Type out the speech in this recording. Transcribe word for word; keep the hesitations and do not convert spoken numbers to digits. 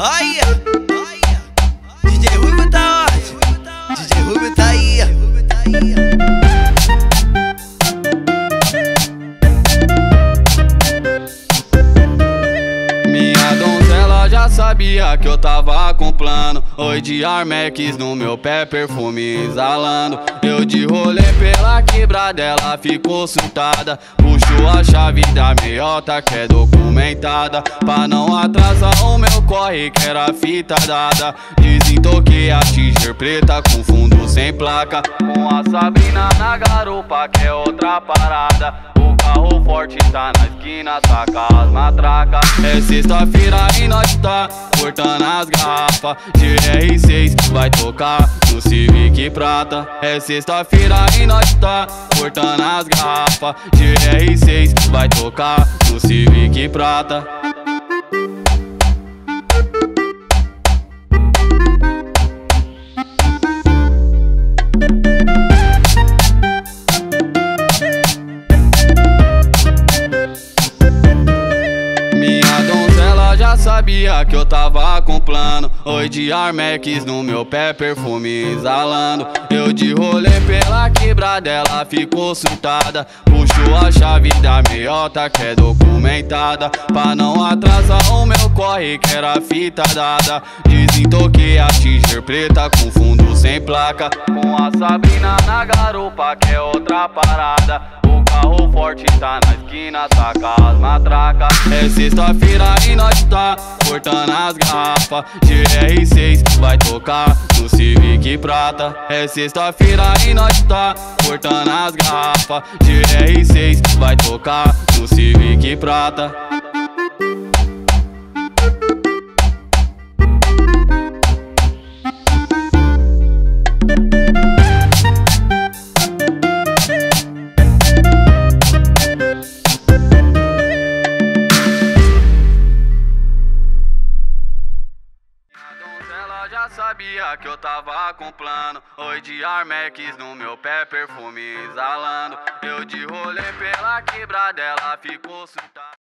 Olha, D J Ruivo tá onde? D J Ruivo tá aí. Minha donzela já sabia que eu tava com plano. Oi de Armex no meu pé, perfume exalando. Eu de rolê pela quebrada, ela ficou surtada. Puxou a chave da meiota que é documentada, pra não atrasar o meu corre que era fita dada. Desentoquei a Tiger preta com fundo sem placa, com a Sabrina na garupa que é outra parada. O carro forte tá na esquina, saca as matracas. É sexta-feira e nós tá cortando as garrafas. De R seis vai tocar no Civic Prata. É sexta-feira e nós tá cortando as garrafas. De R seis vai tocar no Civic Prata. Já sabia que eu tava com plano. Oi de Armex no meu pé, perfume exalando. Eu de rolê pela quebrada, ela ficou surtada. Puxou a chave da meiota que é documentada, pra não atrasar o meu corre que era fita dada. Desentoquei a Tiger preta com fundo sem placa, com a Sabrina na garupa que é outra parada. O carro forte tá na esquina, saca as matracas. É sexta-feira e nós tá cortando as garrafas. De R seis vai tocar no Civic Prata. É sexta-feira e nós tá cortando as garrafas. De R seis vai tocar no Civic Prata. Já sabia que eu tava com plano. Oi de Armex no meu pé, perfume exalando. Eu de rolê pela quebrada, ela ficou surtada.